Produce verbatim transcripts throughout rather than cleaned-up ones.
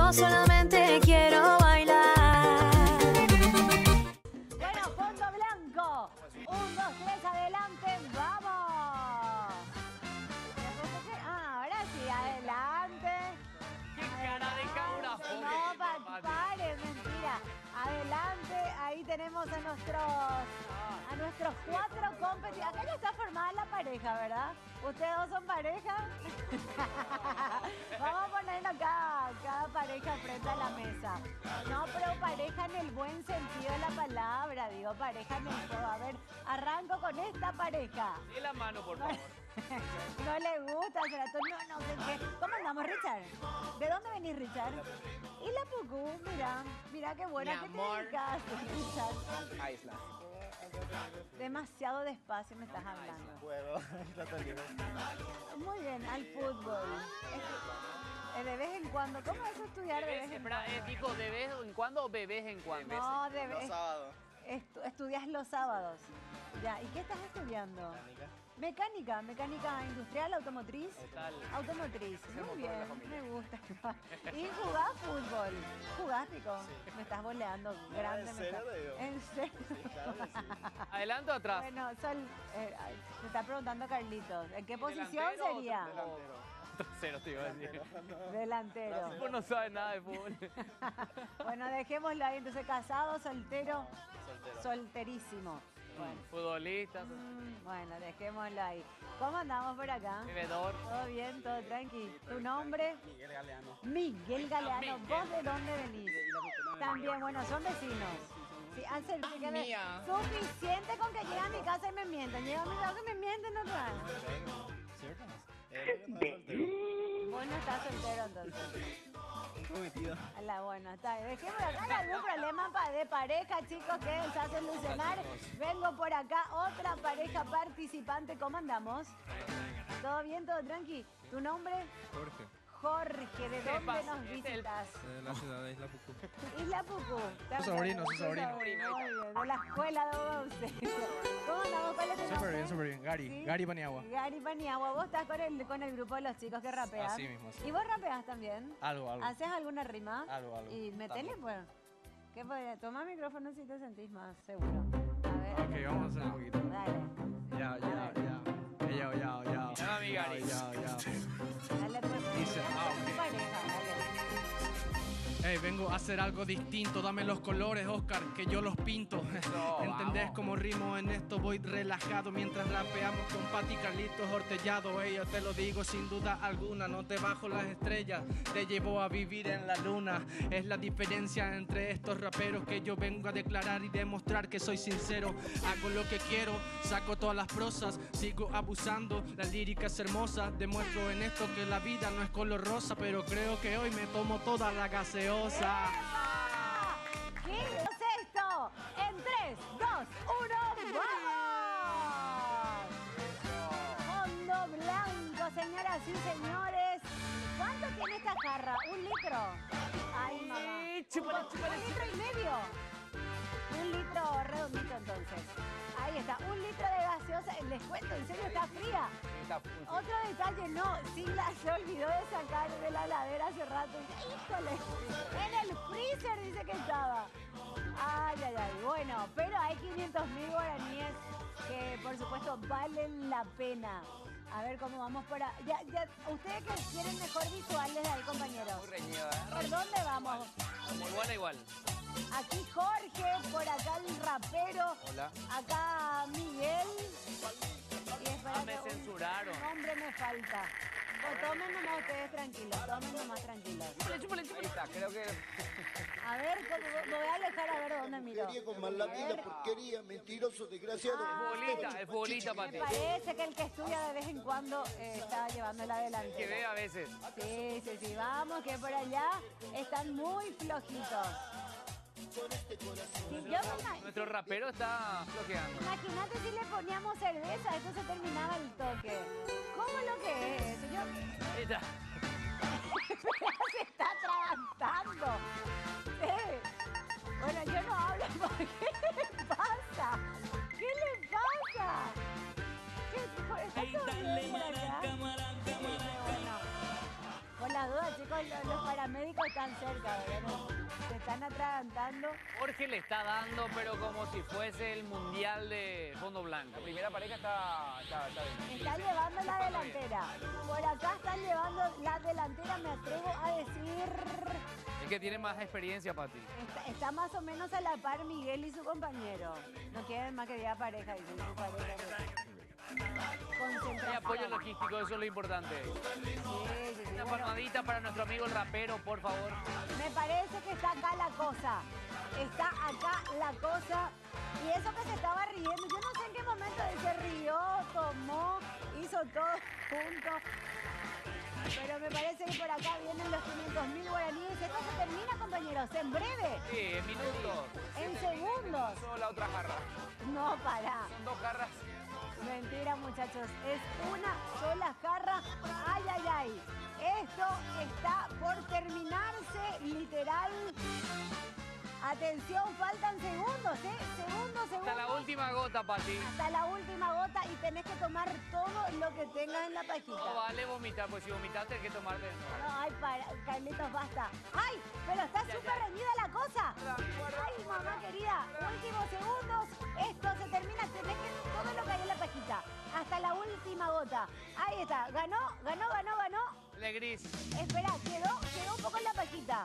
Yo solamente quiero bailar. Bueno, fondo blanco. Un, dos, tres, adelante, vamos. Ah, ahora sí, adelante. ¡Qué cara de cabra! No, pa pare, mentira. Adelante, ahí tenemos a nuestros, a nuestros cuatro competidores. Acá ya está formada la pareja, ¿verdad? ¿Ustedes dos son pareja? Vamos a poner acá cada pareja frente a la mesa. No, pero pareja en el buen sentido de la palabra, digo pareja en el todo. A ver, arranco con esta pareja. Y la mano, por favor. No le gusta, será tú, no, no sé qué. ¿Cómo andamos, Richard? ¿De dónde venís, Richard? Y la Pucú, mira, mira qué buena que te dedicas, Richard. A Isla. Demasiado despacio me estás hablando. Puedo, trato libre. Muy bien, al fútbol. Es que, eh, de vez en cuando, ¿cómo es estudiar de vez en Espera, cuando? eh, dijo, ¿de vez en cuando o de vez en cuando? No, de Los vez. sábados. Estu estudias los sábados. Ya, ¿y qué estás estudiando? Mecánica. Mecánica, mecánica industrial, automotriz. Total. Automotriz, el muy motor de la bien, familia. me gusta. ¿Y jugás fútbol? ¿Jugás, Pico? Me estás boleando grande. ¿En me serio estás- te digo? ¿En serio? Sí, claro que sí. ¿Adelante o atrás? Bueno, Sol, eh, ay, me está preguntando Carlitos, ¿en qué posición ¿Delantero o sería? Delantero. Trasero, te iba a decir. Delantero. Vos no sabes nada de fútbol. Bueno, dejémoslo ahí, entonces casado, soltero, Soltero. solterísimo. Bueno. Futbolistas, Mm, Bueno, dejémoslo ahí. ¿Cómo andamos por acá? bebedor. ¿Todo bien? ¿Todo tranqui? ¿Tu nombre? Miguel Galeano. Miguel Galeano. Miguel. ¿Vos de dónde venís? También, bueno, son vecinos. Sí, hacen que me- Mía. suficiente con que lleguen a mi casa y me mienten. Llegan a mi casa y me mienten otra vez. ¿Cierto? Eh, no es soltero. Vos no estás soltero entonces. Prometido. La buena, está bien. Dejemos acá. ¿Hay algún problema pa- de pareja, chicos, que se hace solucionar? Vengo por acá, otra pareja participante. ¿Cómo andamos? ¿Todo bien? ¿Todo tranqui? ¿Tu nombre? Jorge, Jorge. ¿De dónde pasa? nos Este es el- visitas? de la ciudad de Isla Pucú. Isla Pucú. Su sobrino, su sobrino. Muy bien, de la escuela de Bauce. ¿Cómo andamos? ¿Cuál es tu Súper nombre? bien, súper bien. Gary, ¿Sí? Gary Paniagua. Gary Paniagua. Vos estás con el, con el grupo de los chicos que rapean. Así mismo, así. ¿Y vos rapeas también? Algo, algo. ¿Haces alguna rima? Algo, algo. Y metele, También. pues. ¿Qué podría? Toma micrófono si te sentís más seguro. A ver. Ok, vamos a hacer un poquito. Dale. Ya, ya, ya. Ey, Yo, yo, yo. Llama a mi Gary. Yo, yo, yo. Dale, pues. Dice, ah, tu ok. pareja, dale. Ey, vengo a hacer algo distinto. Dame los colores, Oscar, que yo los pinto. ¿Entendés vamos. cómo rimo en esto? Voy relajado mientras rapeamos con Pati Carlitos Hortellado. Ey, yo te lo digo sin duda alguna. No te bajo las estrellas, te llevo a vivir en la luna. Es la diferencia entre estos raperos que yo vengo a declarar y demostrar que soy sincero. Hago lo que quiero, saco todas las prosas, sigo abusando. La lírica es hermosa. Demuestro en esto que la vida no es color rosa, pero creo que hoy me tomo toda la gaseosa. ¡Epa! ¿Qué es esto? En tres, dos, uno, ¡vamos! Fondo blanco, señoras y señores. ¿Cuánto tiene esta jarra? ¿Un litro? Ay, mamá. Sí, chúpale, ¿Un, chúpale, un litro y medio? Un litro redondito, entonces. Ahí está, un litro de gaseosa. Les cuento, en serio, está fría. Otro detalle, no, Sigla se olvidó de sacar de la heladera hace rato. Híjole, en el freezer dice que estaba. Ay, ay, ay, bueno, pero hay quinientos mil guaraníes que por supuesto valen la pena. A ver cómo vamos por ahí. Ya, ya, ustedes que quieren mejor visual desde ahí, compañeros. Muy reñido, ¿eh? ¿Por dónde vamos? Muy buena igual. Aquí Jorge, por acá el rapero. Hola. Acá Miguel. Y espera Ah, me que un- censuraron. Un nombre me falta. Pues tomen nomás ustedes tranquilos, tomen nomás tranquilos. Chúpale, chúpale, chúpale. Ahí está, creo que... A ver, ¿cómo- me voy a alejar a ver dónde miro. Porquería con mal la vida, porquería, mentiroso, desgraciado. Ah, Es futbolista, es futbolista para ti. Me parece que el que estudia de vez en cuando eh, está llevando la Que delantera. ve a veces. Sí, sí, sí, vamos, que por allá están muy flojitos. Si yo me ima- Nuestro rapero está bloqueando. Imagínate si le poníamos cerveza, esto se terminaba el toque. ¿Cómo lo que es eso? Yo... Ahí está. se está atragantando. Sí. Bueno, yo no hablo porque ¿qué le pasa? ¿Qué le pasa? ¿Qué, ¿Está todo bien por acá? Bueno, por la duda, chicos, los, los paramédicos están cerca, ¿verdad? Se están atragantando. Jorge le está dando, pero como si fuese el mundial de fondo blanco. La primera pareja está, está, está bien. Está llevando la delantera. Por acá están llevando la delantera, me atrevo a decir. Es que tiene más experiencia, Pati. Está, está más o menos a la par Miguel y su compañero. No quieren más que diga pareja, dicen su pareja. Hay Concentración. apoyo logístico, eso es lo importante. Sí, sí, sí, Una bueno. palmadita para nuestro amigo el rapero, por favor. Me parece que está acá la cosa. Está acá la cosa. Y eso que se estaba riendo, yo no sé en qué momento él se rió, tomó, hizo todo junto. Pero me parece que por acá vienen los quinientos mil guaraníes. Esto se termina, compañeros, en breve. Sí, en minutos. En segundos. Solo la otra jarra. No, pará. Son dos jarras. Mentira, muchachos. Es una sola jarra. Ay, ay, ay. Esto está por terminarse, literal. Atención, faltan segundos, ¿eh? Segundos, segundos. Hasta la última gota, Pati. Hasta la última gota y tenés que tomar todo lo que tengas en la pajita. No vale vomitar, pues si vomitaste hay que tomarte eso. No, ay, para, Carlitos, basta. ¡Ay! Pero está Ya, súper ya. reñida la cosa. Ay, mamá querida. Últimos segundos. Esto se termina. Tenés que todo lo que hay en la pajita. Hasta la última gota. Ahí está. Ganó, ganó, ganó, ganó. De gris. Espera, quedó, quedó un poco en la pajita.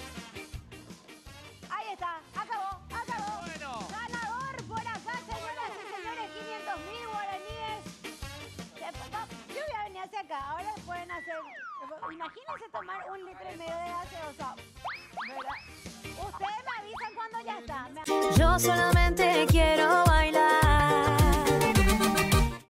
Ahí está. Acabó, acabó. Bueno. Ganador por acá, señoras y señores. quinientos mil guaraníes. Yo voy a venir hacia acá. Ahora pueden hacer... Imagínense tomar un litro y medio de gaseosa. ¿Verdad? Ustedes me avisan cuando ya está. Me- Yo solamente quiero bailar.